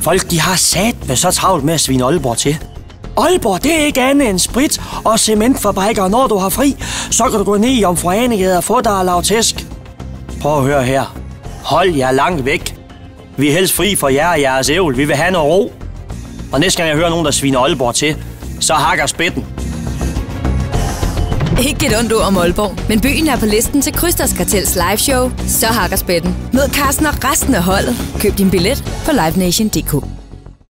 Folk, de har satme så travlt med at svine Aalborg til. Aalborg, det er ikke andet end sprit og cementfabrikker, og når du har fri, så kan du gå ned i Jomfru Anegade og få dig og lave tæsk. Prøv at høre her. Hold jer langt væk. Vi er helst fri for jer og jeres ævl. Vi vil have noget ro. Og næste gang jeg hører nogen, der sviner Aalborg til, så hakker spætten. Ikke et ondt ord om Aalborg, men byen er på listen til Krysters Kartels liveshow, så hakker spætten. Mød Carsten og resten af holdet. Køb din billet på livenation.dk.